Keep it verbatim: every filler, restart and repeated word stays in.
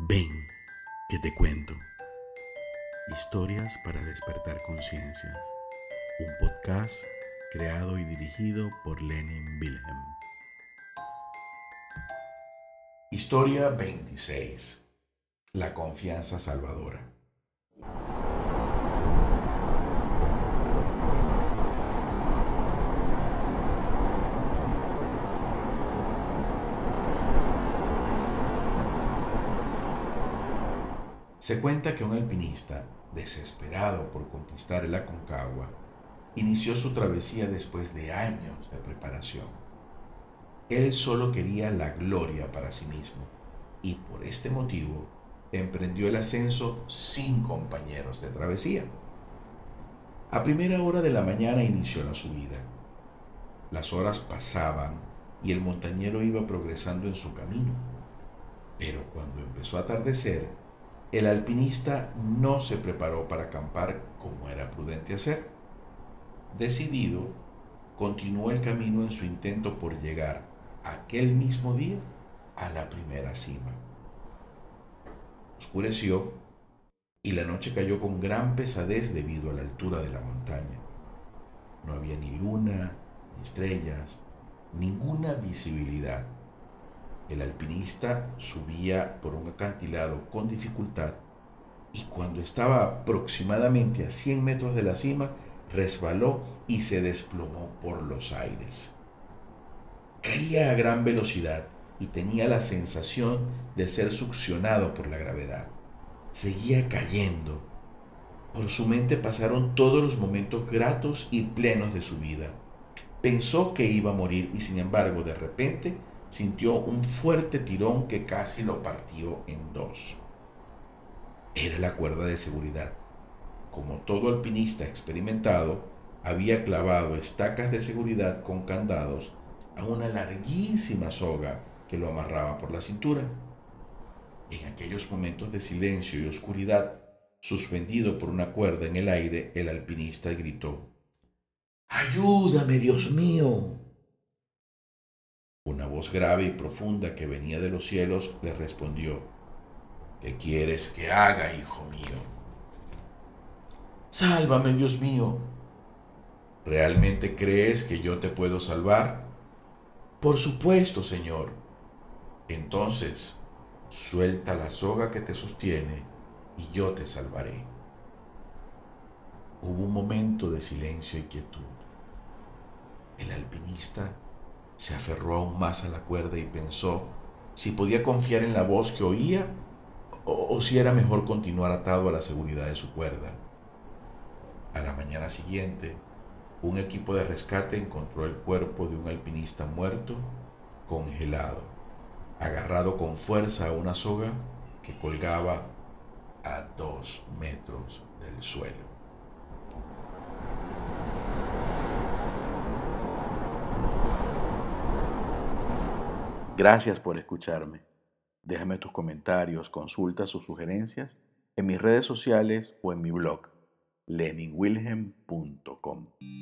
Ven, que te cuento. Historias para despertar conciencias. Un podcast creado y dirigido por Lenin Wilhelm. Historia veintiséis. La confianza salvadora. Se cuenta que un alpinista, desesperado por conquistar el Aconcagua, inició su travesía después de años de preparación. Él solo quería la gloria para sí mismo y por este motivo emprendió el ascenso sin compañeros de travesía. A primera hora de la mañana inició la subida. Las horas pasaban y el montañero iba progresando en su camino. Pero cuando empezó a atardecer, el alpinista no se preparó para acampar como era prudente hacer. Decidido, continuó el camino en su intento por llegar aquel mismo día a la primera cima. Oscureció y la noche cayó con gran pesadez debido a la altura de la montaña. No había ni luna, ni estrellas, ninguna visibilidad. El alpinista subía por un acantilado con dificultad y cuando estaba aproximadamente a cien metros de la cima, resbaló y se desplomó por los aires. Caía a gran velocidad y tenía la sensación de ser succionado por la gravedad. Seguía cayendo. Por su mente pasaron todos los momentos gratos y plenos de su vida. Pensó que iba a morir y sin embargo de repente sintió un fuerte tirón que casi lo partió en dos. Era la cuerda de seguridad. Como todo alpinista experimentado, había clavado estacas de seguridad con candados a una larguísima soga que lo amarraba por la cintura. En aquellos momentos de silencio y oscuridad, suspendido por una cuerda en el aire, el alpinista gritó: ¡Ayúdame, Dios mío! Una voz grave y profunda que venía de los cielos le respondió: ¿Qué quieres que haga, hijo mío? Sálvame, Dios mío. ¿Realmente crees que yo te puedo salvar? Por supuesto, Señor. Entonces, suelta la soga que te sostiene y yo te salvaré. Hubo un momento de silencio y quietud. El alpinista se aferró aún más a la cuerda y pensó si podía confiar en la voz que oía o, o si era mejor continuar atado a la seguridad de su cuerda. A la mañana siguiente, un equipo de rescate encontró el cuerpo de un alpinista muerto, congelado, agarrado con fuerza a una soga que colgaba a dos metros del suelo. Gracias por escucharme. Déjame tus comentarios, consultas o sugerencias en mis redes sociales o en mi blog lenin wilhelm punto com.